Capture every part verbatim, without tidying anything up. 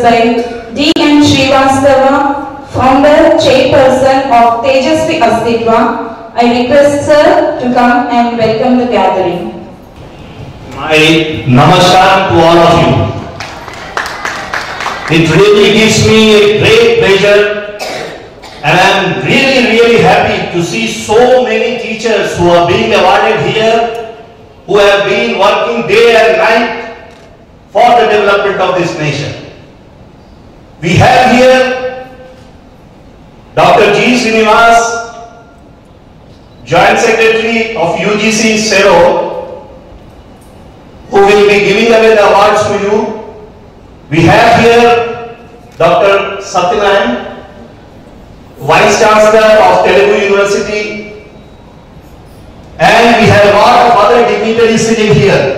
by D N Srivastava, Founder, Chairperson of Tejasvi Astitva. I request Sir to come and welcome the gathering. My namaskar to all of you. It really gives me a great pleasure, and I am really really happy to see so many teachers who are being awarded here, who have been working day and night for the development of this nation. We have here Doctor G. Srinivas, Joint Secretary of U G C S E R O, who will be giving away the awards to you. We have here Doctor Satyanarayan, Vice Chancellor of Telugu University, and we have a lot of other dignitaries sitting here.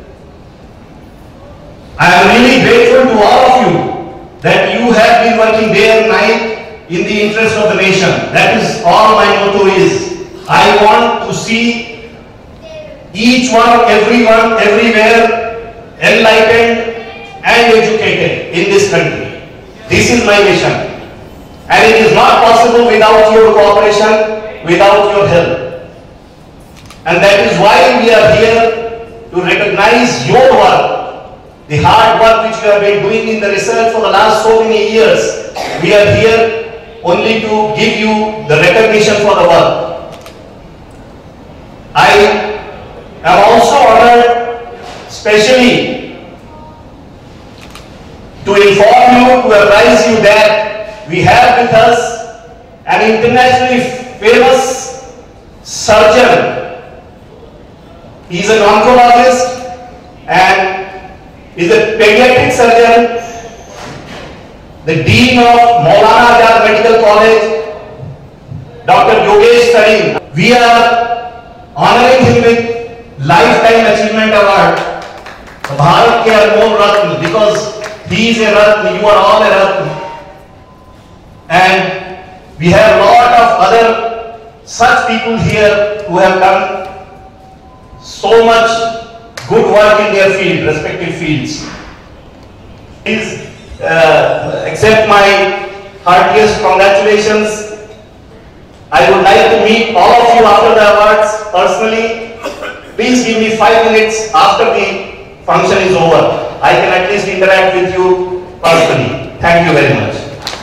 I am really grateful to all of you that you have been working day and night in the interest of the nation. That is all my motto is. I want to see each one, everyone, everywhere enlightened and educated in this country. This is my mission. And it is not possible without your cooperation, without your help. And that is why we are here to recognize your work. The hard work which you have been doing in the research for the last so many years. We are here only to give you the recognition for the work. I am also honored especially to inform you, to advise you that we have with us an internationally famous surgeon. He is an oncologist and is a pediatric surgeon, the Dean of Maulana Azad Medical College, Doctor Yogesh Sarin. We are honoring him with Lifetime Achievement Award, the Bharat ke Anmol Ratna, because he is a Ratna, you are all a Ratna. And we have a lot of other such people here who have done so much good work in their field, respective fields. Please uh, accept my heartiest congratulations. I would like to meet all of you after the awards personally. Please give me five minutes after the function is over. I can at least interact with you personally. Thank you very much.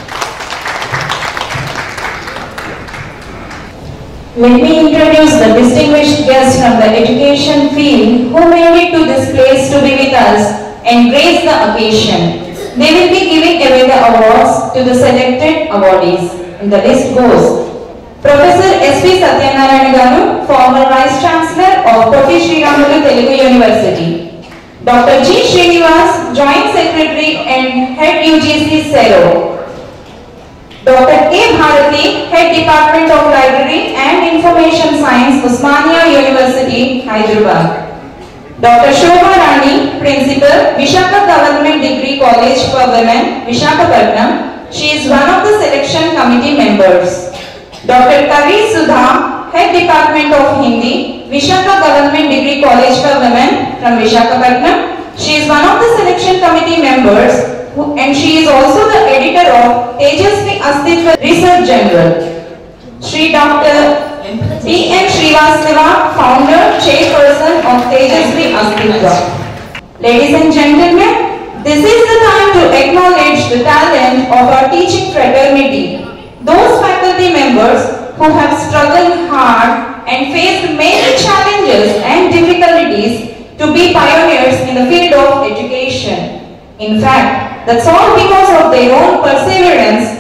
Let me introduce the distinguished guests from the education field who made it to this place to be with us and grace the occasion. They will be giving away the awards to the selected awardees. And the list goes: Professor S V Satyanarayan Garu, former Vice Chancellor of Profi Sri Ramulu Telugu University. Doctor G. Srinivas, Joint Secretary and Head U G C S E R O. Doctor K. Bharati, Head Department of Library and Information Science, Osmania University, Hyderabad. Doctor Shobha Rani, Principal, Vishaka Government Degree College for Women, Visakhapatnam. She is one of the selection committee members. Doctor Kavi Sudha, Head Department of Hindi, Vishaka Government Degree College for Women from Visakhapatnam. She is one of the selection committee members. And she is also the editor of Tejasvi Astitva Research Journal. Shri Doctor D N Srivastava, Founder, Chairperson of Tejasvi Astitva. Ladies and gentlemen, this is the time to acknowledge the talent of our teaching fraternity. Those faculty members who have struggled hard and faced many challenges and difficulties to be pioneers in the field of education. In fact, that's all because of their own perseverance,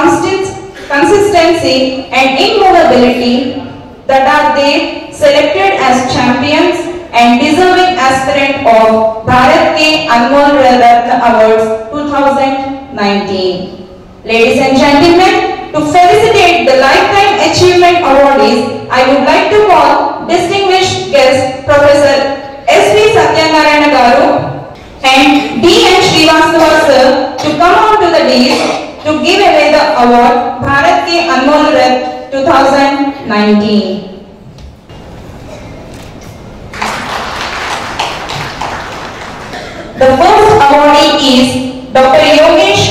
consistency and immovability that are they selected as champions and deserving aspirant of Bharat ke Anmol Ratna Awards twenty nineteen. Ladies and gentlemen, to felicitate the Lifetime Achievement Awardees, I would like to call distinguished guest Professor S V Satyanarayan Garu and D N Srivastava sir to come on to the dais to give away the award Bharat ke Anmol Ratna twenty nineteen. The first awardee is Doctor Yogesh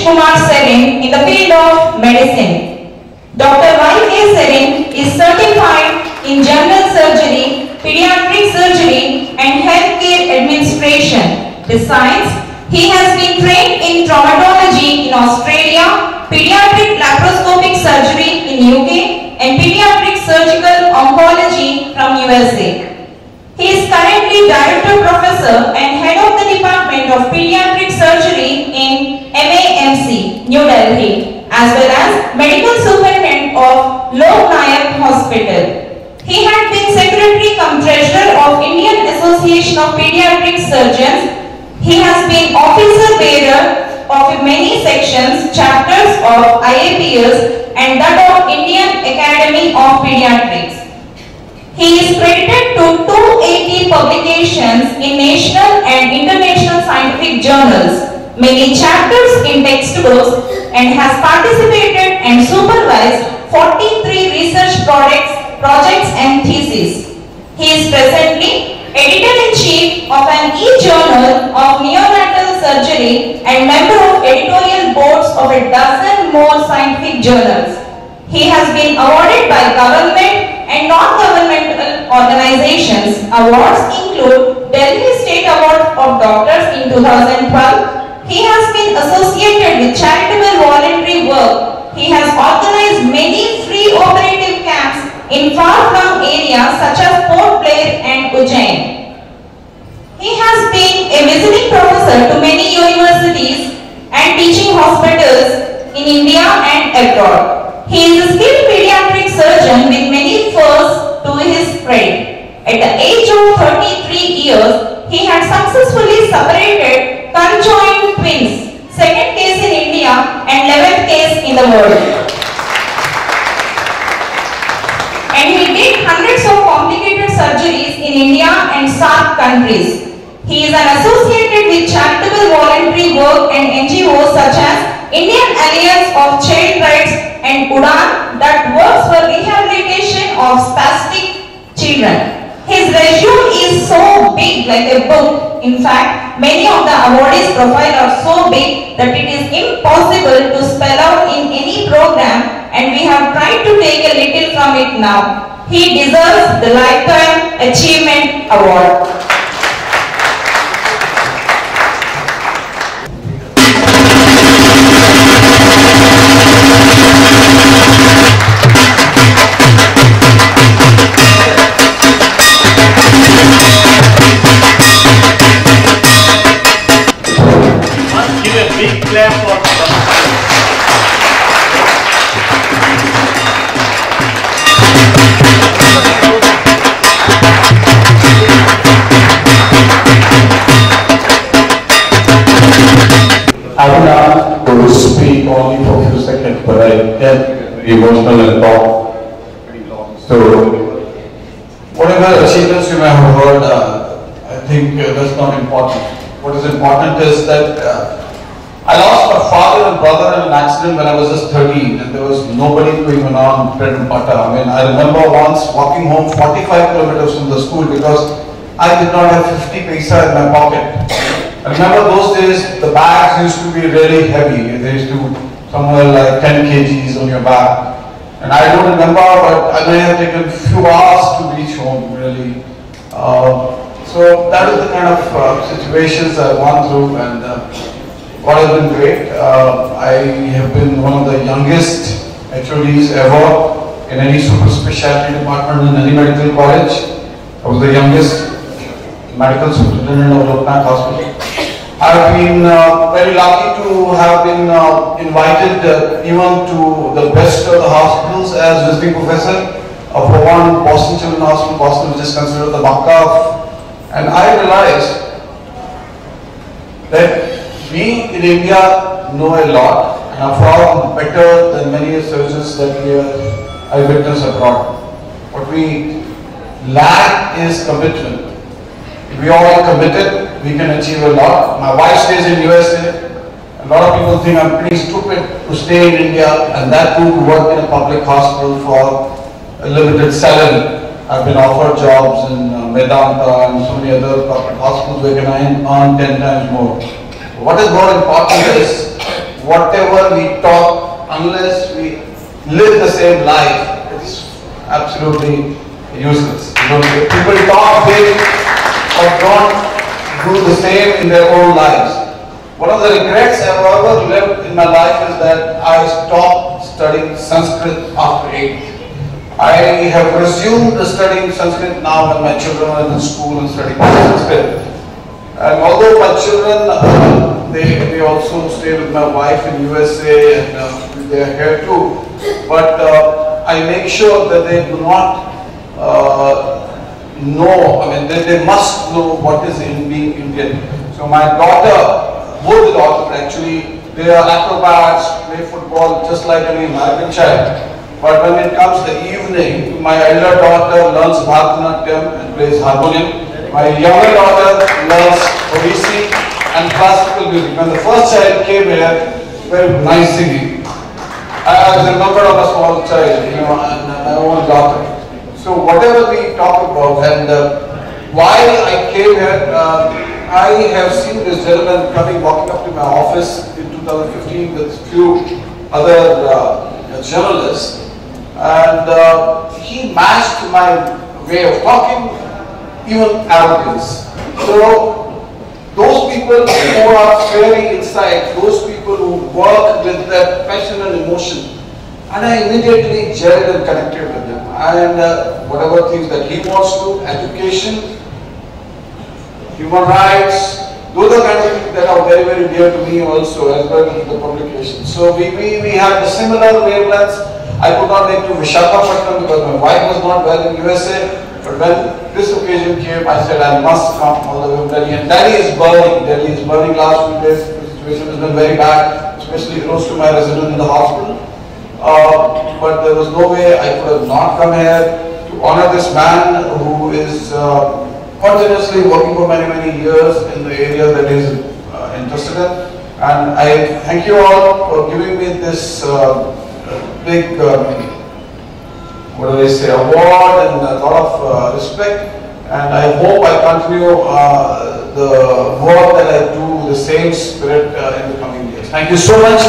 in the field of medicine. Doctor Y K Serin is certified in general surgery, pediatric surgery and healthcare administration. Besides, he has been trained in traumatology in Australia, pediatric laparoscopic surgery in U K and pediatric surgical oncology from U S A. He is currently Director Professor and Head of the Department of Pediatric Surgery in M A M C, New Delhi, as well as Medical Superintendent of Lok Nayak Hospital. He had been Secretary cum Treasurer of Indian Association of Pediatric Surgeons. He has been Officer Bearer of many sections, chapters of I A P S and that of Indian Academy of Pediatrics. He is credited to two hundred eighty publications in national and international scientific journals, many chapters in textbooks, and has participated and supervised forty-three research projects, projects and theses. He is presently Editor-in-Chief of an e-journal of neonatal surgery and member of editorial boards of a dozen more scientific journals. He has been awarded by government and non-governmental organizations. Awards include Delhi State Award of Doctors in two thousand twelve. He has been associated with charitable voluntary work. He has organized many free operative camps in far-flung areas such as Port Blair and Ujjain. He has been a visiting professor to many universities and teaching hospitals in India and abroad. He is a skilled pediatric surgeon with many firsts to his credit. At the age of thirty-three years, he had successfully separated conjoined twins, second case in India and eleventh case in the world. And he did hundreds of complicated surgeries in India and SAARC countries. He is an associated with charitable voluntary work and N G Os such as Indian Alliance of Child Rights and UDAN that works for rehabilitation of spastic children. His resume is so big like a book. In fact, many of the awardees' profiles are so big that it is impossible to spell out in any program, and we have tried to take a little from it now. He deserves the Lifetime Achievement Award. I would like to speak only for a few seconds, but I get very emotional and talk pretty long. So, whatever achievements you may have heard, uh, I think uh, that's not important. What is important is that uh, I lost my father and brother in an accident when I was just thirteen, and there was nobody going around bread and butter. I mean, I remember once walking home forty-five kilometers from the school because I did not have fifty paisa in my pocket. I remember those days, the bags used to be really heavy. They used to somewhere like ten kilograms on your back. And I don't remember, but I may have taken a few hours to reach home, really. Uh, so that is the kind of uh, situations I've gone through, and uh, what has been great. Uh, I have been one of the youngest H O Ds ever in any super specialty department in any medical college. I was the youngest medical superintendent of Ratna Hospital. I've been uh, very lucky to have been uh, invited uh, even to the best of the hospitals as visiting professor uh, for one Boston Children's Hospital, Boston, which is considered the Makkah of. And I realized that we in India know a lot and are far better than many surgeons that we are, I witness abroad. What we lack is commitment. If we all are committed, we can achieve a lot. My wife stays in U S A. A lot of people think I'm pretty stupid to stay in India, and that too to work in a public hospital for a limited salary. I've been offered jobs in uh, Medanta and so many other public hospitals where can I earn ten times more. What is more important is whatever we talk unless we live the same life, it's absolutely useless. You know, people talk big or don't do the same in their own lives. One of the regrets I've ever lived in my life is that I stopped studying Sanskrit after eighth. I have resumed studying Sanskrit now when my children are in school and studying Sanskrit. And although my children, uh, they, they also stay with my wife in U S A and uh, they are here too. But uh, I make sure that they do not uh, know, I mean, they, they must know what is in being Indian. So my daughter, both the daughters actually, they are acrobats, play football just like any American child. But when it comes the evening, my elder daughter learns Bharat and plays harmonium. My younger daughter learns Odissi and classical music. When the first child came here, very nice singing. I was a member of a small child, you know, and my own daughter. So whatever we talk about, and uh, while I came here, uh, I have seen this gentleman coming, walking up to my office in two thousand fifteen with a few other uh, journalists. And uh, he matched my way of talking, even arrogance. So those people who are very inside, those people who work with that passion and emotion, and I immediately gelled and connected with them. And uh, whatever things that he wants to, education, human rights, those are kind of things that are very, very dear to me also, as well as the publication. So we, we, we have the similar wavelengths. I could not make to Visakhapatnam because my wife was not well in U S A, but when this occasion came, I said I must come all the way to Delhi. And Delhi is burning. Delhi is burning last few days. The situation has been very bad, especially close to my residence in the hospital. Uh, but there was no way I could have not come here to honor this man who is uh, continuously working for many, many years in the area that he is uh, interested in. And I thank you all for giving me this uh, big, um, what do I say, award and a lot of uh, respect. And I hope I continue uh, the work that I do, the same spirit uh, in the coming years. Thank you so much.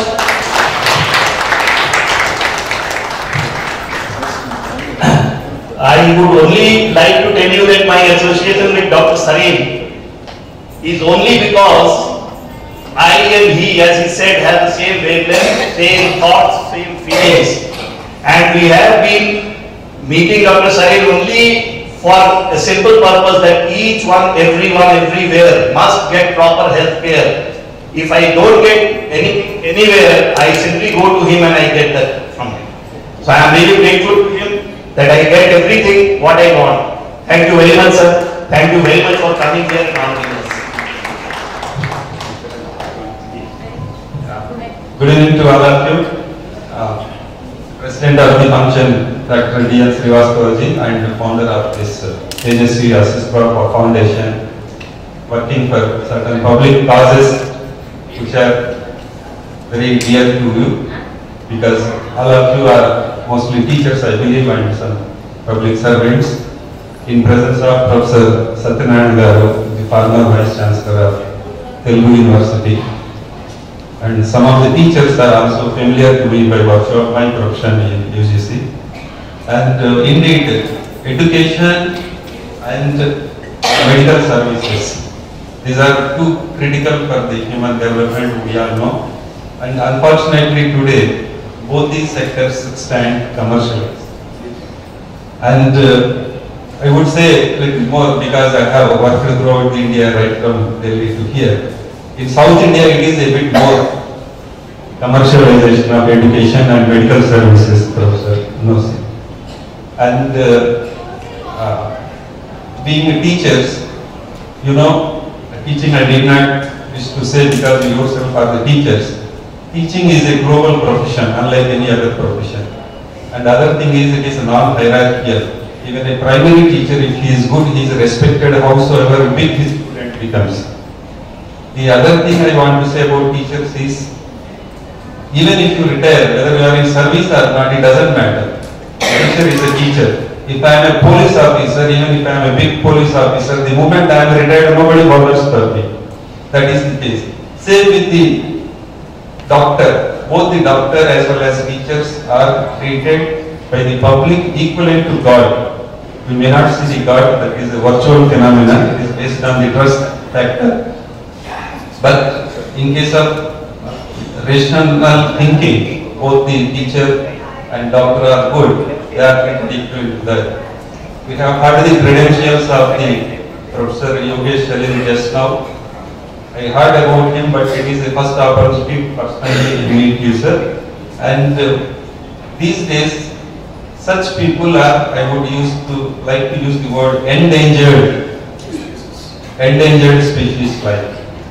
I would only like to tell you that my association with Doctor Sarin is only because I and he, as he said, have the same wavelength, same thoughts, same feelings. And we have been meeting Doctor Sarin only for a simple purpose that each one, everyone, everywhere must get proper health care. If I don't get any, anywhere, I simply go to him and I get that from him. So I am really grateful to him that I get everything what I want. Thank you very much, sir. Thank you very much for coming here and honoring us. Good evening to all of you. Uh, President of the function, Doctor D S Srivastavaji, and founder of this uh, Tejasvi Astitva Foundation, working for certain public causes which are very dear to you, because all of you are mostly teachers, I believe, and some public servants. In presence of Professor Satyanarayana, the former Vice Chancellor of Telugu University. And some of the teachers are also familiar to me by virtue of my profession in U G C. And uh, indeed, education and medical services, these are two critical for the human development, we all know. And unfortunately today, both these sectors stand commercialized. And uh, I would say a little more because I have worked throughout India, right from Delhi to here. In South India, it is a bit more commercialization of education and medical services, Professor knows. And uh, uh, being teachers, you know, teaching I did not wish to say because you yourself are the teachers. Teaching is a global profession, unlike any other profession. And the other thing is, it is non-hierarchical. Even a primary teacher, if he is good, he is respected, howsoever big his student becomes. The other thing I want to say about teachers is, even if you retire, whether you are in service or not, it doesn't matter. Teacher is a teacher. If I am a police officer, even if I am a big police officer, the moment I am retired, nobody bothers for me. That is the case. Same with the doctor. both the doctor as well as teachers are treated by the public equivalent to God. We may not see the God, that is a virtual phenomenon, it is based on the trust factor. But in case of rational thinking, both the teacher and doctor are good, they are equal to that. We have heard the credentials of the Professor Yogesh Shalin just now. I heard about him, but it is the first opportunity personally to meet you, sir. And uh, these days, such people are, I would use to like to use the word endangered, endangered species like.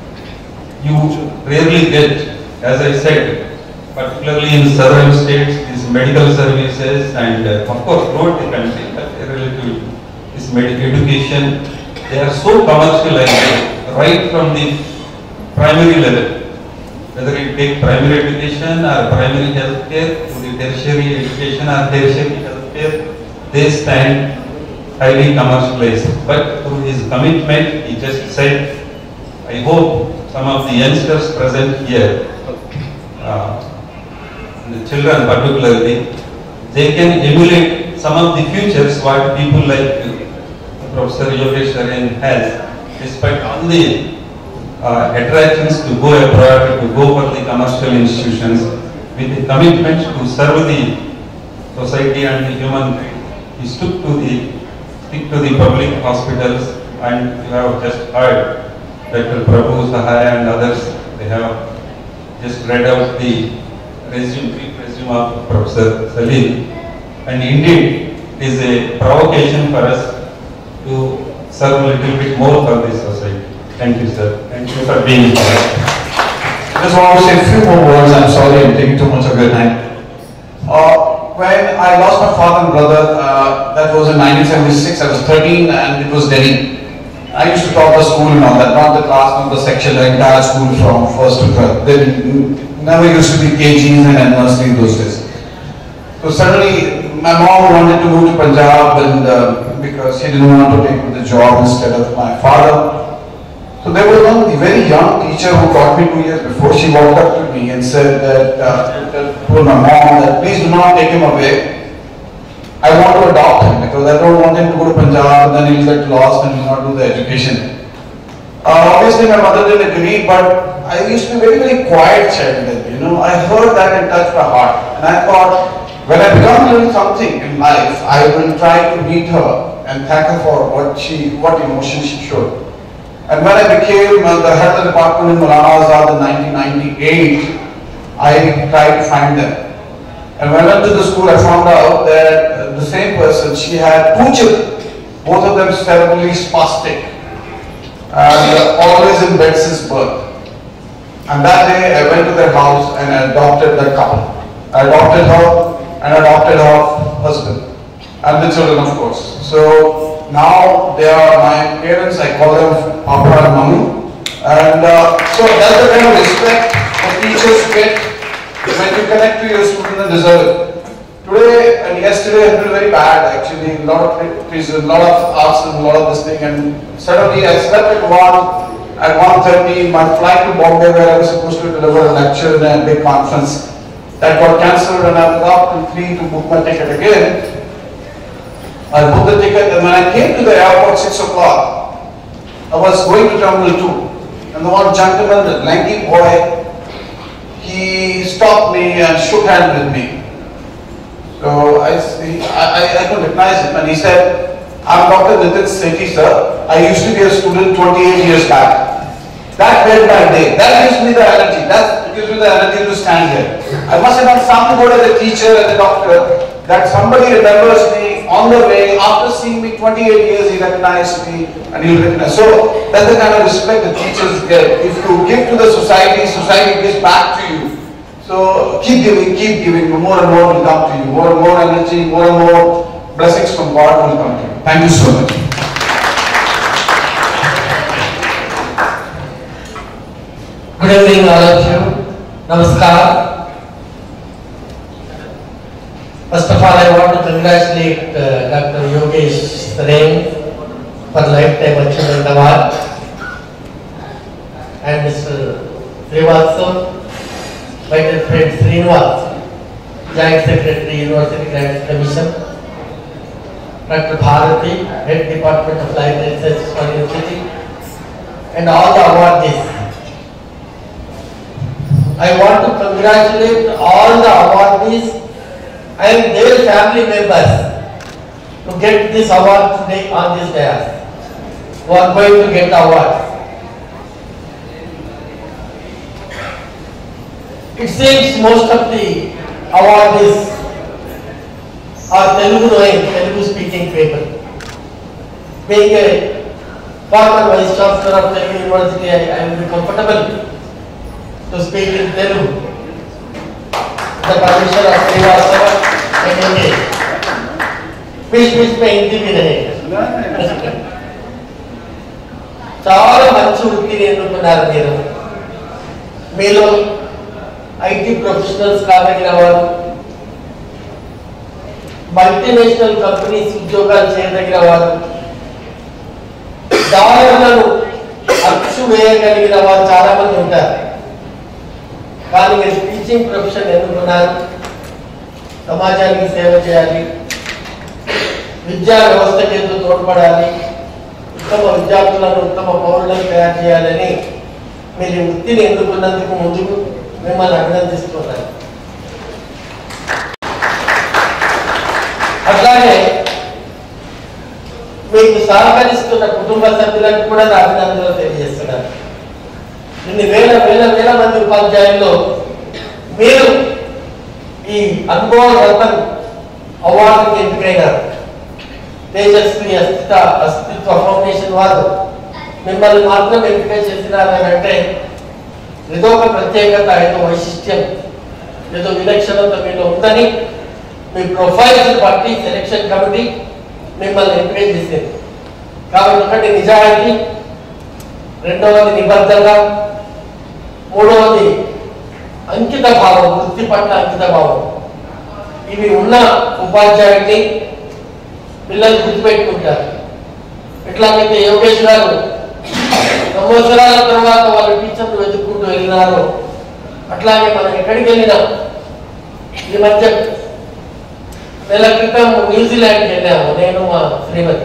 You rarely get, as I said, particularly in southern states, these medical services and uh, of course throughout the country, but relatively this medical education, they are so commercialized right from the primary level. Whether you take primary education or primary health care to the tertiary education or tertiary health care, they stand highly commercialized. But through his commitment, he just said, I hope some of the youngsters present here, uh, the children particularly, they can emulate some of the futures what people like Professor Yogesh Shalin has, despite all the uh, attractions to go abroad, to go for the commercial institutions, with the commitment to serve the society and the human, he stuck to the, stick to the public hospitals, and you have just heard Doctor Prabhu Sahaya and others, they have just read out the resume, brief resume of Professor Shalin, and indeed it is a provocation for us to serve a little bit more for this society. Thank you, sir. Thank you for being here. I just want to say a few more words. I'm sorry I'm taking too much of your time. Uh, when I lost my father and brother, uh, that was in nineteen seventy-six, I was thirteen, and it was Devi. I used to top the school and all that, not the class, not the section, the entire school from first to twelfth. There never used to be K Gs and nursery those days. So suddenly, my mom wanted to move to Punjab, and uh, because she didn't want to take the job instead of my father. So there was one very young teacher who taught me two years before. She walked up to me and said that, uh, told my mom that please do not take him away. I want to adopt him because I don't want him to go to Punjab and then he'll get lost and he'll not do the education. Uh, obviously my mother didn't agree, but I used to be very, very quiet child then, you know. I heard that and touched my heart. And I thought, when I become a little something in life, I will try to meet her and thank her for what she, what emotion she showed. And when I became uh, the head of the department in Maulana Azad in nineteen ninety-eight, I tried to find them. And when I went to the school, I found out that uh, the same person, she had two children, both of them cerebrally spastic, and uh, always in bed since birth. And that day, I went to their house and I adopted that couple. I adopted her and adopted her husband and the children, of course. So now they are my parents. I call them Papa and Mummy. And uh, so that's the kind of respect that teachers get when you connect to your student and deserve it. Today and yesterday have been very bad actually. A lot of criticism, a lot of arts and a lot of this thing. And suddenly I slept at one, at one thirty, my flight to Bombay where I was supposed to deliver a lecture in a big conference, that got cancelled, and I was up till three to book my ticket again. I booked the ticket, and when I came to the airport six o'clock, I was going to Terminal two, and the one gentleman, the lanky boy, he stopped me and shook hands with me. So I, I, I couldn't recognize him, and he said, I'm Doctor Nitin Sethi, sir. I used to be a student twenty-eight years back. That made my day. That gives me the energy. That gives me the energy to stand here. I must have done something good as a teacher, as a doctor, that somebody remembers me on the way, after seeing me twenty-eight years, he recognized me and he'll recognize. So that's the kind of respect the teachers get. If you give to the society, society gives back to you. So keep giving, keep giving, more and more will come to you. More and more energy, more and more blessings from God will come to you. Thank you so much. Good evening all of you. Namaskar. First of all, I want to congratulate uh, Doctor Yogesh Shalin for Lifetime Achievement Award and Mister Srivastava, my dear friend Sri Srinivas, Joint Secretary, University Grants Commission, Doctor Bharati, Head Department of Life Research for University, and all the awardees. I want to congratulate all the awardees and their family members to get this award today on this day, who are going to get the award. It seems most of the awardees are Telugu knowing, Telugu speaking people. Being a former Vice Chancellor of Telugu University, I, I will be comfortable to speak in Telugu. The permission of Srivastava and Hindi. Pish pish mein Hindi bhi rahe. చాలా మంచి వృత్తిని ఎన్నుకున్నారు మీరు. మీలో IT professionals కాబట్టిన వారు, multinational companies ఉద్యోగాలు చేయదగిన వారు, దారులను అచ్చు వేయగలిగిన వారు చాలా మంది ఉంటారు. కానీ మీరు టీచింగ్ ప్రొఫెషన్ ఎన్నుకున్నారు. సమాజానికి సేవ చేయాలి, విద్యా వ్యవస్థకి ఎందుకు తోడ్పడాలి, ఉత్తమ విద్యార్థులను ఉత్తమ పౌరులను తయారు చేయాలని మీరు వృత్తిని ఎన్నుకున్నందుకు ముందుకు మిమ్మల్ని అభినందిస్తున్నారు. అట్లాగే మీకు సహకరిస్తున్న కుటుంబ సభ్యులకు కూడా నా అభినందనలు తెలియజేస్తున్నారు. ఇన్ని వేల వేల వేల మంది ఉపాధ్యాయుల్లో మీరు ఈ అన్మోల్ రతన్ అవార్డుకి ఎంపికైనారు. తేజస్వి అస్తిత్వ అస్తిత్వ ఫౌండేషన్ వారు మిమ్మల్ని మాత్రం ఎంపిక చేసినారని అంటే ఏదో ఒక ప్రత్యేకత, ఏదో వైశిష్ట్యం, ఏదో విలక్షణత మీలో ఉందని మీ ప్రొఫైల్స్ బట్టి సెలక్షన్ కమిటీ మిమ్మల్ని ఎంపిక చేసేది. కాబట్టి ఒకటి నిజాయితీ, రెండవది నిబద్ధత, మూడవది అంకిత భావం, వృత్తి పట్ల అంకిత భావం. ఇవి ఉన్న ఉపాధ్యాయుడిని పిల్లలు గుర్తుపెట్టుకుంటారు. ఎట్లాగైతే యోగేష్ గారు సంవత్సరాల తర్వాత వాళ్ళ టీచర్లు వెతుక్కుంటూ వెళ్ళినారో అట్లాగే మనం ఎక్కడికి వెళ్ళినా, ఈ మధ్య నెల క్రితం న్యూజిలాండ్కి వెళ్ళాము నేను మా శ్రీమతి.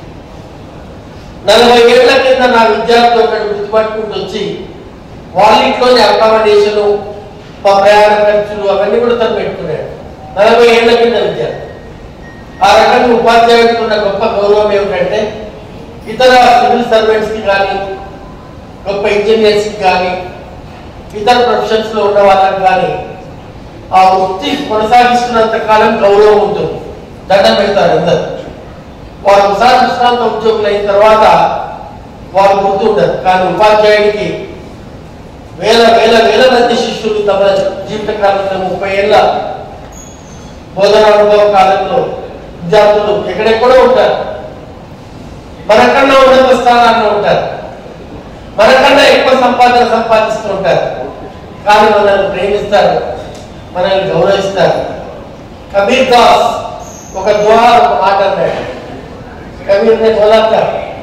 నలభై ఏళ్ల కింద నా విద్యార్థులు ఒకటి గుర్తుపట్టుకుంటూ వచ్చి వాళ్ళ ఇంట్లోనే అకామిడేషను, మా ప్రయాణ ఖర్చులు అవన్నీ కూడా తను పెట్టుకున్నాడు. నలభై ఏళ్ల కింద విద్యార్థి. ఆ రకంగా ఉపాధ్యాయుడికి ఉన్న గొప్ప గౌరవం ఏమిటంటే ఇతర సివిల్ సర్వెంట్స్కి కానీ, గొప్ప ఇంజనీర్స్కి కానీ, ఇతర ప్రొఫెషన్స్లో ఉన్న వాళ్ళకి కానీ ఆ వృత్తి కొనసాగిస్తున్నంత కాలం గౌరవం ఉంటుంది. దండం పెడతారు అందరు. వారు ఒకసారి విశ్రాంత ఉద్యోగులు అయిన తర్వాత వారు గుర్తుంటారు. కానీ ఉపాధ్యాయుడికి వేల వేల వేల మంది శిష్యులు తమ జీవిత కాలంలో ముప్పై ఏళ్ళ బోధన అనుభవ కాలంలో విద్యార్థులు ఎక్కడెక్కడో ఉంటారు. మనకన్నా ఉన్నత స్థానాల్లో ఉంటారు, మనకన్నా ఎక్కువ సంపాదన సంపాదిస్తూ ఉంటారు. కానీ మనల్ని ప్రేమిస్తారు, మనల్ని గౌరవిస్తారు. కబీర్ దాస్ ఒక దుఆ ఒక మాట అన్నాడు. कबीर ने बोला था,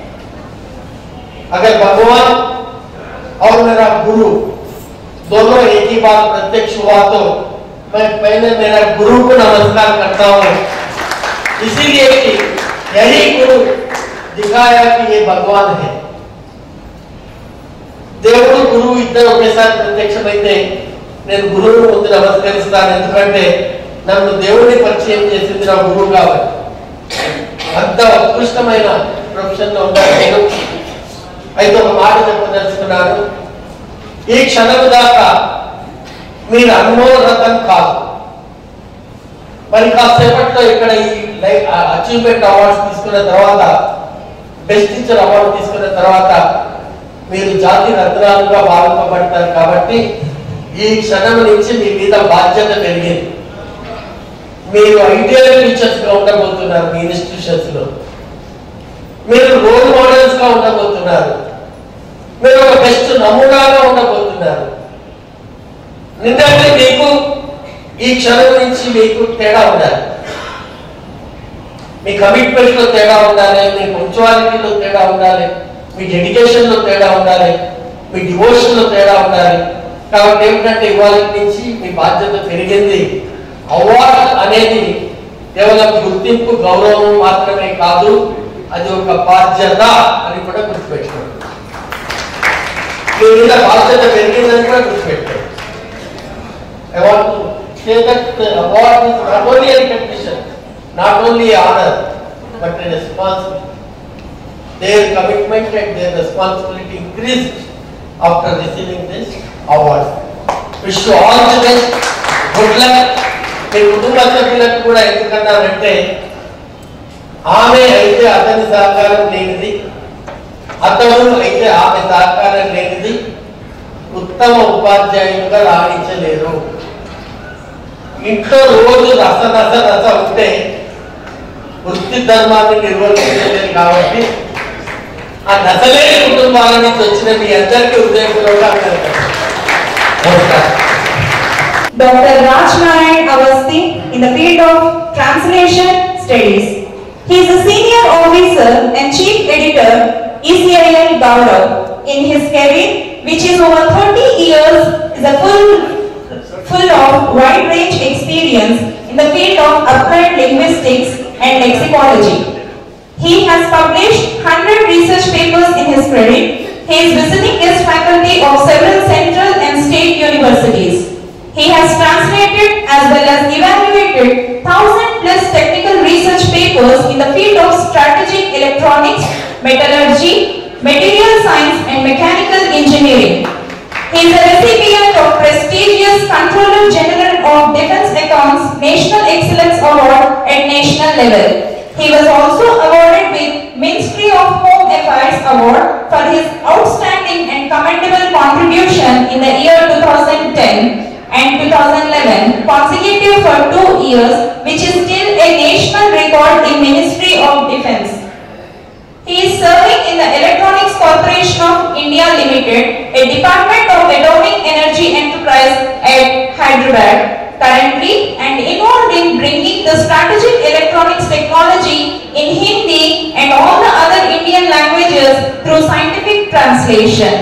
अगर भगवान और मेरा गुरु दोनों एक ही बात प्रत्यक्ष हुआ तो मैं पहले मेरा गुरु को नमस्कार करता हूँ, इसीलिए कि यही गुरु दिखाया कि ये भगवान है. దేవుడు గురువు ఇద్దరు ఒకేసారి ప్రత్యక్షమైతే నేను గురువును ముందు నమస్కరిస్తాను. ఎందుకంటే నన్ను దేవుడిని పరిచయం చేసింది నా గురువు కాబట్టి. అంత ఉత్కృష్టమైన ప్రొఫెషన్ లో ఉంటారు నేను. అయితే ఒక మాట చెప్పదలుచుకున్నాను. ఈ క్షణం దాకా మీరు అన్మోల్ రతన్ కాదు, మరి కాసేపట్లో ఇక్కడ ఈ అచీవ్మెంట్ అవార్డ్స్ తీసుకున్న తర్వాత, బెస్ట్ టీచర్ అవార్డు తీసుకున్న తర్వాత మీరు జాతి రత్నాలుగా భావింపబడతారు. కాబట్టి ఈ క్షణం నుంచి మీ మీద బాధ్యత పెరిగింది. మీరు ఐడియల్ టీచర్స్ గా ఉండబోతున్నారు. మీ ఇన్స్టిట్యూషన్స్ లో మీరు రోల్ మోడల్స్ గా ఉండబోతున్నారు. మీరు ఒక బెస్ట్ నమూనాగా ఉండబోతున్నారు. నిజంగా మీకు ఈ క్షణం నుంచి మీకు తేడా ఉండాలి. మీ కమిట్మెంట్ లో తేడా ఉండాలి, మీ పంక్చువాలిటీలో తేడా ఉండాలి, మీ డెడికేషన్ లో తేడా ఉండాలి, మీ డివోషన్ లో తేడా ఉండాలి. కాబట్టి ఏమిటంటే ఇవాళ నుంచి మీ బాధ్యత పెరిగింది. అవార్డు అనేది కేవలం గుర్తింపు గౌరవం మాత్రమే కాదు, అది ఒక బాధ్యత అని కూడా గుర్తుపెట్టుకోండి. మీ మీద బాధ్యత పెరిగిందని కూడా గుర్తుపెట్టుకోండి. I want to say that the award is not only a recognition, not only honor, but a responsibility. Their commitment and their responsibility increased after receiving this award. Wish you all the best. Good luck. మీ కుటుంబ సభ్యులకు కూడా ఎందుకన్నారంటే ఆమె అయితే అతని సహకారం లేనిది, అతడు అయితే ఆమె సహకారం లేనిది ఉత్తమ ఉపాధ్యాయులుగా రాణించలేరు. ఇంట్లో రోజు రస రస రస ఉంటే వృత్తి ధర్మాన్ని నిర్వర్తించలేరు. కాబట్టి ఆ నసలేని కుటుంబాల నుంచి వచ్చిన మీ అందరికీ హృదయపూర్వకంగా Doctor Ratna Avasti in the field of translation studies. He is a senior officer and chief editor I S S N Bharat. In his career, which is over thirty years, is a full full of wide range experience in the field of applied linguistics and lexicology. He has published one hundred research papers in his credit. He is visiting guest faculty of several central and state universities. He has translated as well as evaluated one thousand plus technical research papers in the field of strategic electronics, metallurgy, material science and mechanical engineering. He is a recipient of prestigious Controller General of Defense Accounts National Excellence Award at national level. He was also awarded with Ministry of Home Affairs Award for his outstanding and commendable contribution in the year two thousand ten and two thousand eleven, consecutive for two years, which is still a national record in Ministry of Defense. He is serving in the Electronics Corporation of India Limited, a department of atomic energy enterprise at Hyderabad, currently and involved in bringing the strategic electronics technology in Hindi and all the other Indian languages through scientific translation.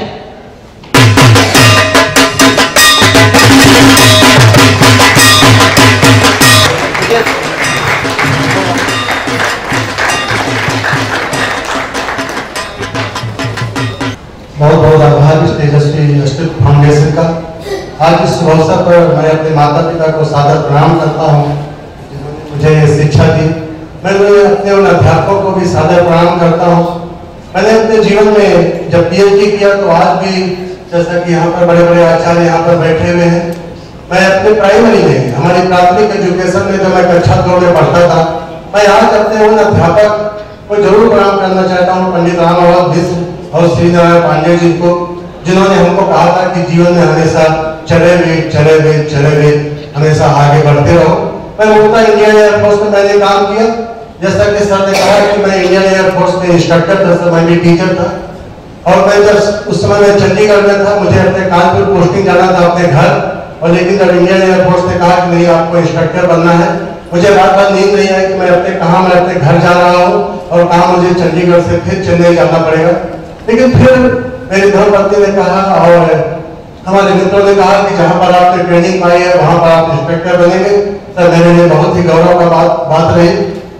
बहुत बहुत आभार इस तेजस्वी अस्तित्व foundation का। आज इस अवसर पर मैं अपने माता पिता को सादर प्रणाम करता हूँ जिन्होंने मुझे ये शिक्षा दी। मैं अपने उन अध्यापकों को भी सादर प्रणाम करता हूँ। मैंने अपने जीवन में जब पीएचडी किया तो आज भी जैसा कि यहाँ पर बड़े बड़े आचार्य यहाँ पर बैठे हुए हैं, मैं अपने प्राइमरी में हमारी प्राथमिक एजुकेशन में जब मैं कक्षा दो में पढ़ता था, मैं आज अपने उन अध्यापक को जरूर प्रणाम करना चाहता हूँ, पंडित राम मिश्र और श्री नारायण पांडे जी को, जिन्होंने हमको कहा था कि जीवन में हमेशा चले हुए चले हुए चले हुए हमेशा आगे बढ़ते रहो। मैं मुल्ता इंडियन एयरफोर्स में मैंने काम किया। जैसा कि सर ने कहा कि मैं इंडियन एयरफोर्स में इंस्ट्रक्टर था, सर मैं भी टीचर था। और मैं जब उस समय मैं चंडीगढ़ में था, मुझे अपने कानपुर पोस्टिंग जाना था अपने घर, और लेकिन जब इंडियन एयरफोर्स ने कहा कि नहीं आपको इंस्ट्रक्टर बनना है, मुझे बार बार नींद नहीं आई कि मैं अपने कहाँ मैं अपने घर जा रहा हूँ और कहाँ मुझे चंडीगढ़ से फिर चेन्नई जाना पड़ेगा। लेकिन फिर मेरी धर्मपत्नी ने कहा और हमारे मित्रों ने कहा कि जहाँ पर आपने ट्रेनिंग पाई है वहाँ पर आप इंस्पेक्टर बनेंगे। सर मेरे लिए बहुत ही गौरव का बात बात रही।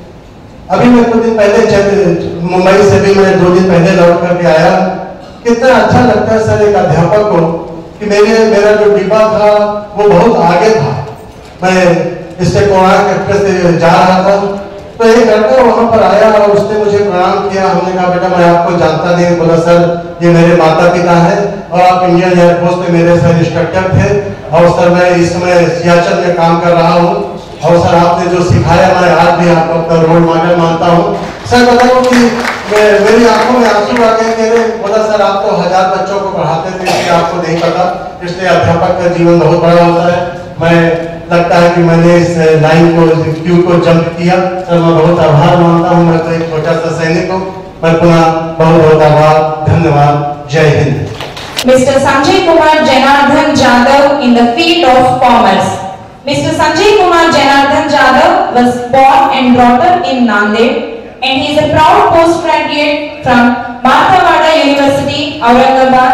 अभी मैं कुछ दिन पहले मुंबई से भी मैं दो दिन पहले लौट करके आया। कितना अच्छा लगता है सर एक अध्यापक को कि मेरे मेरा जो डिब्बा था वो बहुत आगे था। मैं इससे कोणार्क एक्सप्रेस से जा रहा था तो एक लड़का वहां पर आया और उसने मुझे प्रणाम किया। हमने कहा बेटा मैं आपको जानता नहीं। बोला सर ये मेरे माता पिता हैं और आप इंडियन एयरफोर्स में मेरे सर इंस्ट्रक्टर थे और सर मैं इस समय सियाचिन में काम कर रहा हूँ और सर आपने जो सिखाया मैं आज भी आपको अपना रोल मॉडल मानता हूँ। सर बताओ कि मेरी आंखों में आंसू आ गए मेरे। बोला सर आप तो हजार बच्चों को पढ़ाते थे इसलिए आपको नहीं पता, इसलिए अध्यापक का जीवन बहुत बड़ा होता है। मैं लगता है कि मैंने इस लाइन को क्यू को जंप किया। सर मैं बहुत आभार मानता हूँ। मैं तो एक छोटा सा सैनिक हूँ। मैं पुनः बहुत बहुत आभार, धन्यवाद, जय Hind. Mister Sanjay Kumar Janardhan Jadhav in the field of commerce. Mister Sanjay Kumar Janardhan Jadhav was born and brought up in Nanded and he is a proud postgraduate from Marthawada University, Aurangabad in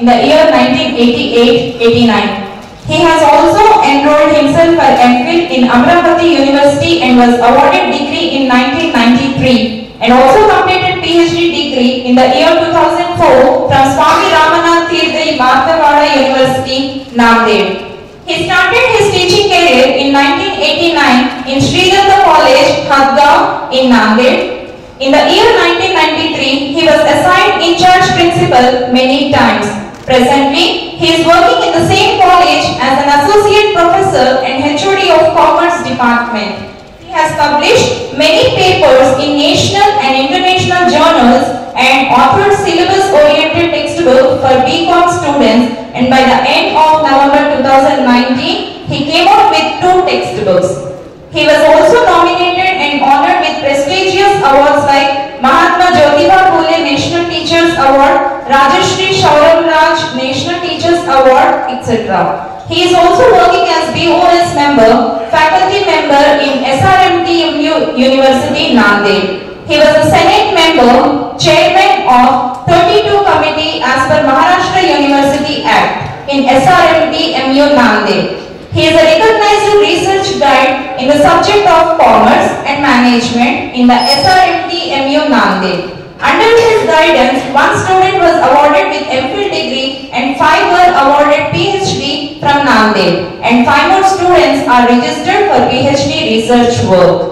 in the year nineteen eighty-eight eighty-nine. He has also enrolled himself for M Phil in Amravati University and was awarded degree in nineteen ninety-three and also completed P H D degree in the year two thousand four from Swami Ramanath Tirthi Marthawada University, Nanded. He started his teaching career in nineteen eighty-nine in Sridhar College, Hadgaon in Nanded. In the year nineteen ninety-three, he was assigned in charge principal many times. Presently, he is working in the same college as an associate professor and H O D of Commerce Department. He has published many papers in national and international journals and authored syllabus-oriented textbook for B Com students, and by the end of November two thousand nineteen, he came out with two textbooks. He was also nominated and honored with prestigious awards like Mahatma Jyotiba Phule National Teachers Award, Rajashri Shaurabh Raj National Teachers Award, et cetera. He is also working as B O S member, faculty member in S R M T University, Nanded. He was a Senate member, chairman of thirty-two committee as per Maharashtra University Act in S R M T M U Nanded. He is a recognized research guide in the subject of commerce and management in the S R M T M U Nanded. Under his guidance, one student was awarded with M Phil degree and five were awarded P H D from Nanded, and five more students are registered for P H D research work.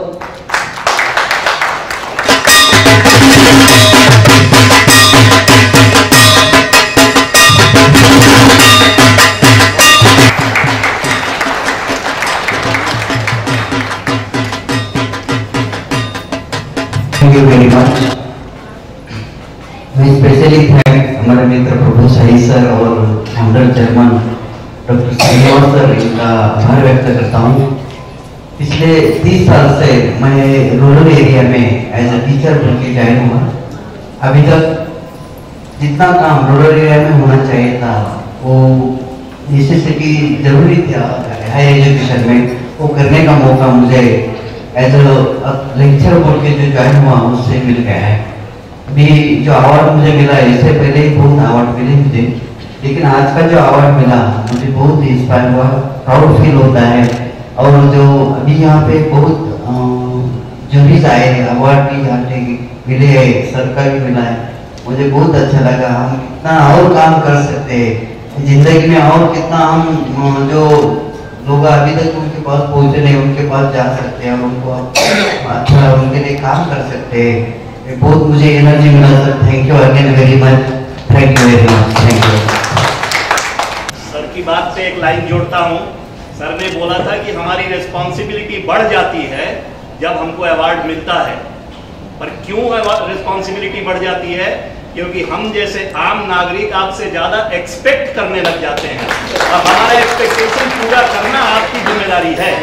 Thank you very much. I especially thank हमारे मित्र Prabhu Sai sir और founder chairman doctor Srinivas sir, इनका आभार व्यक्त करता हूँ। पिछले तीस साल से मैं रूरल एरिया में एज ए टीचर बनके ज्वाइन हुआ। अभी तक जितना काम रूरल एरिया में होना चाहिए था, वो नेसेसिटी जरूरी था हायर एजुकेशन में, वो करने का मौका मुझे एज अ लेक्चर बोल के जो ज्वाइन हुआ उससे मिल गया है। अभी जो अवार्ड मुझे मिला, इससे पहले ही बहुत अवार्ड मिले मुझे, लेकिन आज का जो अवार्ड मिला मुझे बहुत इंस्पायर हुआ, प्राउड फील होता है। और जो अभी यहाँ पे बहुत जूरीज आए, अवार्ड भी यहाँ पे मिले है, सरकार भी मिला है, मुझे बहुत अच्छा लगा। हम कितना और काम कर सकते हैं जिंदगी में, और कितना हम जो लोग अभी तक उनके पास पहुँचे नहीं, उनके पास जा सकते हैं और उनको अच्छा उनके लिए काम कर सकते हैं। बहुत मुझे एनर्जी मिला sir, thank you again very much, thank you very much, thank you. Sir की बात से एक लाइन जोड़ता हूँ। सर ने बोला था कि हमारी रिस्पॉन्सिबिलिटी बढ़ जाती है जब हमको अवार्ड मिलता है, पर क्यों रिस्पॉन्सिबिलिटी बढ़ जाती है? क्योंकि हम जैसे आम नागरिक आपसे ज्यादा एक्सपेक्ट करने लग जाते हैं और हमारा एक्सपेक्टेशन पूरा करना आपकी जिम्मेदारी है।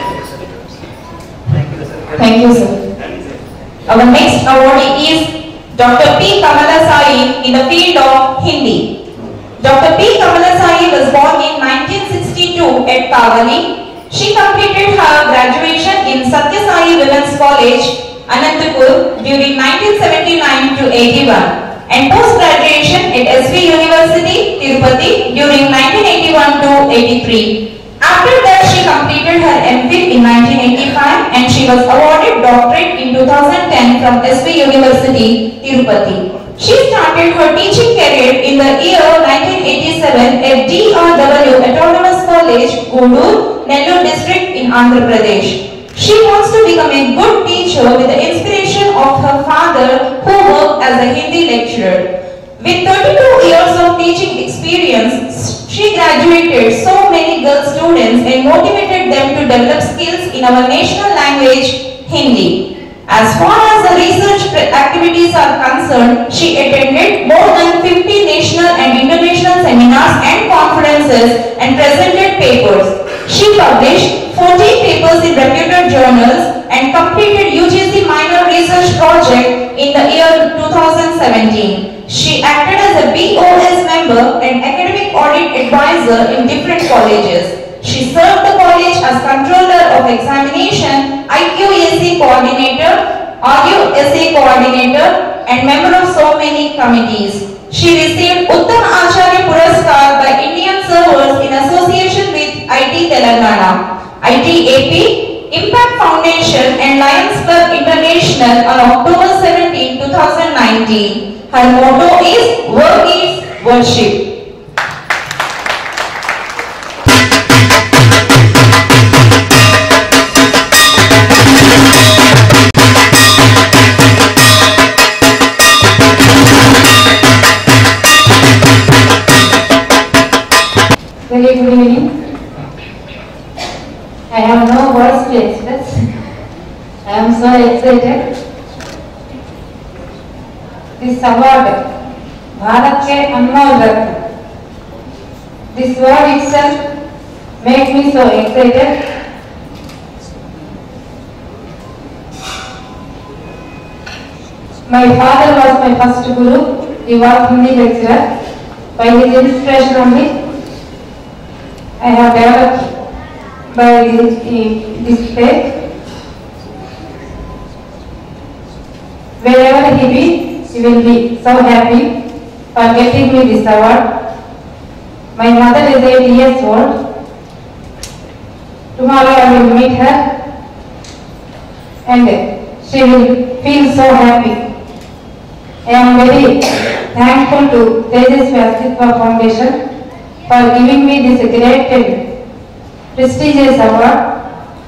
Thank you, sir. Our next awardee is Doctor P. Kamalasai in the field of Hindi. Doctor P. Kamalasai was born in nineteen sixty-two at Kavali. She completed her graduation in Satya Sai Women's College, Anantapur during nineteen seventy-nine to eighty-one and post-graduation at S V University, Tirupati during nineteen eighty-one to eighty-three. After that, she completed her M Phil in nineteen eighty-five and she was awarded doctorate in two thousand ten from S V University, Tirupati. She started her teaching career in the year nineteen eighty-seven at D R W Autonomous College, Gundur, Nellore district in Andhra Pradesh. She wants to become a good teacher with the inspiration of her father, who worked as a Hindi lecturer. With thirty-two years of teaching experience, she graduated so many girl students and motivated them to develop skills in our national language, Hindi. As far as the research activities are concerned, she attended more than fifty national and international seminars and conferences and presented papers. She published fourteen papers in reputed journals and completed U G C minor research project in the year two thousand seventeen. She acted as a B O S member and academic audit advisor in different colleges. She served the college as controller of examination, I Q A C coordinator, R U S A coordinator and member of so many committees. She received Uttam Acharya Puraskar are by Indian servers in association with I T Telangana, I T A P, Impact Foundation and Lions Club International on October seventeenth, two thousand nineteen. Her motto is Work is Worship. Very good evening. I have no words to express. I am so excited. This award, Bharat ke Anmol Ratna. This word itself makes me so excited. My father was my first guru. He was Hindi lecturer. By his inspiration only, I have developed by this, this faith. Wherever he be, he will be so happy for getting me this award. My mother is eight years old. Tomorrow I will meet her and she will feel so happy. I am very thankful to Tejasvi Astitva Foundation for giving me this great and prestigious award.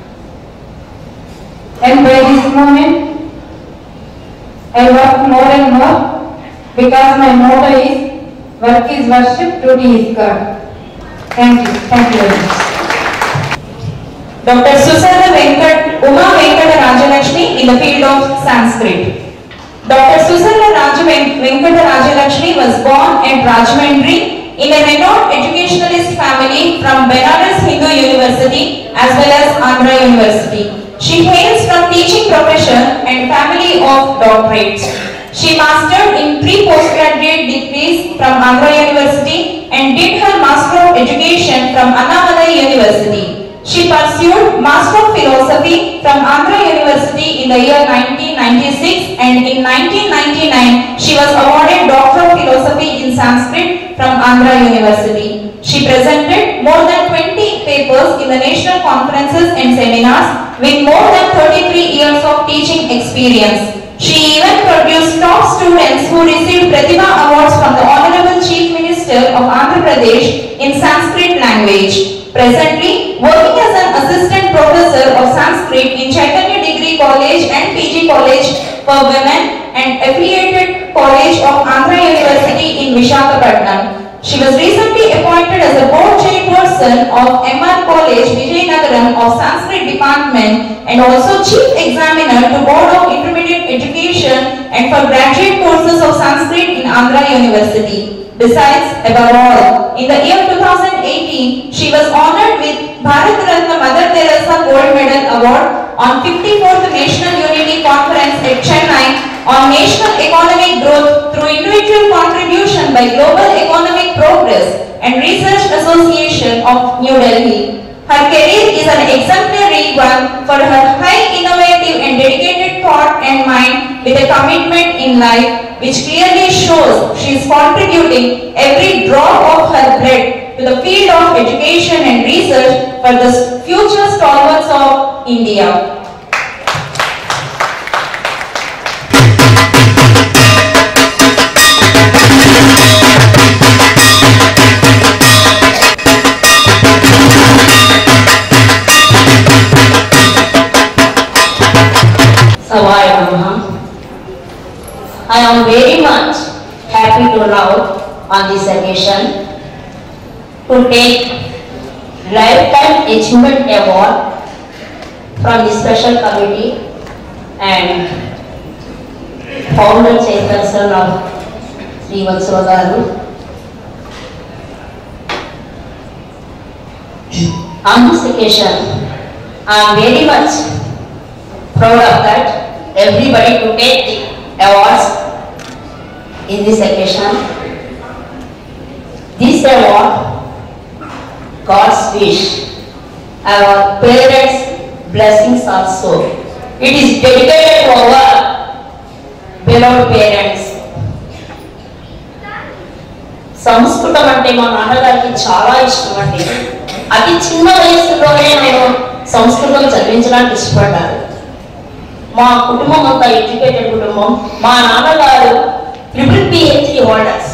And by this moment, I work more and more because my motto is work is worship, duty is God. Thank you. Thank you very much. Doctor Susanna Venkat, Uma Venkata Rajalakshmi in the field of Sanskrit. Doctor Susanna Venkata Rajalakshmi was born at Rajahmundry in a renowned educationalist family from Benares Hindu University as well as Andhra University. She hails from teaching profession and family of doctorates. She mastered in three postgraduate degrees from Andhra University and did her Master of Education from Annamalai University. She pursued Master of Philosophy from Andhra University in the year nineteen ninety-six and in nineteen ninety-nine she was awarded Doctor of Philosophy in Sanskrit from Andhra University. She presented more than twenty papers in the national conferences and seminars with more than thirty-three years of teaching experience. She even produced top students who received Pratibha Awards from the Honorable Chief Minister of Andhra Pradesh in Sanskrit language. Presently, working as an assistant professor of Sanskrit in Chaitanya Degree College and P G College for Women and affiliated College of Andhra University in Visakhapatnam. She was recently appointed as a board chairperson of M R College, Vijayanagaram of Sanskrit Department and also chief examiner to Board of Intermediate Education and for graduate courses of Sanskrit in Andhra University. Besides, above all, in the year two thousand eighteen, she was honored with Bharat Ratna Mother Teresa Gold Medal Award on fifty-fourth National Unity Conference at Chennai on national economic growth through individual contribution by Global Economic Progress and Research Association of New Delhi. Her career is an exemplary one for her high innovative and dedicated thought and mind with a commitment in life which clearly shows she is contributing every drop of her blood to the field of education and research for the future stalwarts of India. I am very much happy to now on this occasion to take Lifetime Achievement Award from the special committee and founder chairperson of Sri Vatsavagaru. On this occasion, I am very much proud of that everybody to take the awards in this occasion. This award, God's wish, our parents' blessings also. It is dedicated to our beloved parents. సంస్కృతం అంటే మా నాన్నగారికి చాలా ఇష్టం అండి. అతి చిన్న వయసులోనే నేను సంస్కృతం చదివించడానికి ఇష్టపడ్డారు. మా కుటుంబం అంతా ఎడ్యుకేటెడ్ కుటుంబం. మా నాన్నగారు ట్రిపుల్ పిహెచ్డి హోల్డర్స్.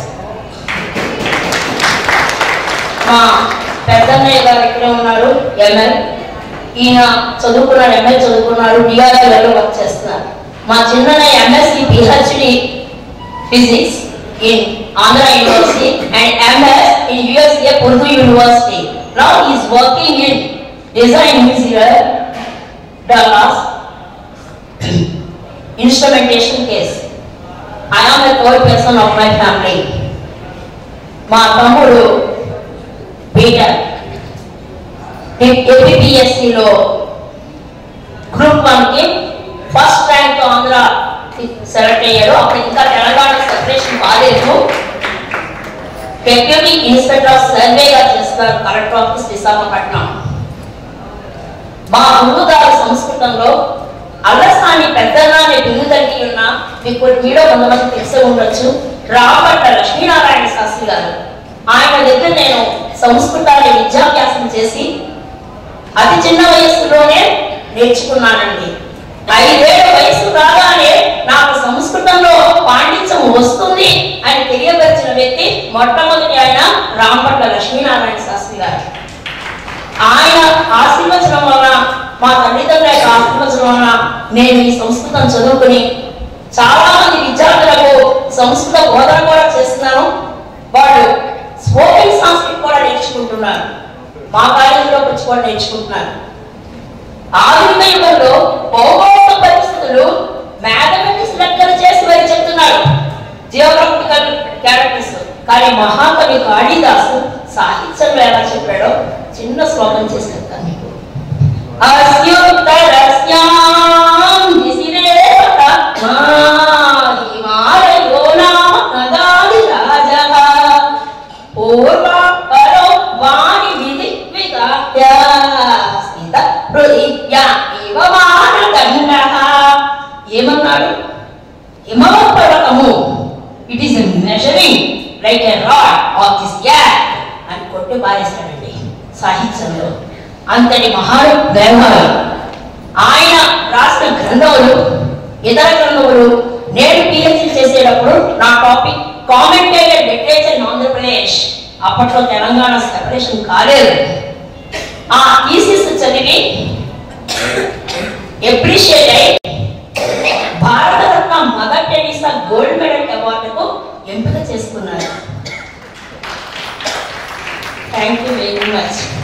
మా పెద్దన్నయ్య గారు ఇక్కడే ఉన్నారు, ఎంఎల్. ఈయన చదువుకున్నాడు, ఎంఎల్ చదువుకున్నారు, డిఆర్ఐలో వర్క్ చేస్తున్నారు. మా చిన్నన్నయ్య MSc PhD physics in Andhra University and M S in U S A Purdue University. Now he is working in design engineer, Dallas, instrumentation case. I am the third person of my family. మా తమ్ముడు Peter ఏపీఎస్సిలో group one కి first rank Andhra select అయ్యారు. అప్పుడు ఇంకా Telangana separation కాలేదు. Deputy inspector of సర్వేగా చేస్తున్నారు కలెక్టర్ ఆఫీస్ విశాఖపట్నం. మా గురువుగారు సంస్కృతంలో అలసాని పెద్దగా అనే బిందు తగ్గి ఉన్న మీకు మీలో కొంతమంది తెలిసే ఉండొచ్చు, రాబట్ట లక్ష్మీనారాయణ శాస్త్రి గారు. ఆయన దగ్గర నేను సంస్కృతాన్ని విద్యాభ్యాసం చేసి అతి చిన్న వయస్సులోనే నేర్చుకున్నానండి. ఐదేళ్ల వయసు రాగానే నాకు సంస్కృతంలో పాండిత్యం వస్తుంది అని తెలియపరిచిన వ్యక్తి మొట్టమొదటి ఆయన రాంపట్ల లక్ష్మీనారాయణ శాస్త్రి గారు. ఆయన ఆశీర్వచనం వలన, మా తల్లిదండ్రుల యొక్క ఆశీర్వచనం వలన నేను ఈ సంస్కృతం చదువుకుని చాలా మంది విద్యార్థులకు సంస్కృత బోధన కూడా చేస్తున్నాను. వాళ్ళు స్పోకెన్ సంస్కృతి కూడా నేర్చుకుంటున్నారు. మా కాలేజీలోకి వచ్చి కూడా నేర్చుకుంటున్నారు. ఆధునిక యుగంలో భౌగోళిక పరిస్థితులు మ్యాథమెటిక్స్ లెక్కలు చేసి మరి చెప్తున్నారు, జియోగ్రఫికల్ క్యారెక్టర్స్. కానీ మహాకవి కాళిదాసు సాహిత్యంలో ఎలా చెప్పాడో చిన్న శ్లోకం చేసి చెప్తాను మీకు. ఏమన్నాడు? హిమవ పర్వతము it is measuring like a rod of this యార్ అని కొట్టి పారేస్తాడండి సాహిత్యంలో. అంతటి మహాను మేధావి ఆయన రాసిన గ్రంథములు, ఇతర గ్రంథములు నేను పిహెచ్డి చేసేటప్పుడు నా topic commentated literature in Andhra Pradesh. అప్పట్లో తెలంగాణ సెపరేషన్ కాలేదు. ఆ థీసిస్ చదివి అప్రిషియేట్ అయ్యి Bharat Ratna Mother Teresa gold medal అవార్డుకు ఎంపిక చేసుకున్నారు. Thank you very much.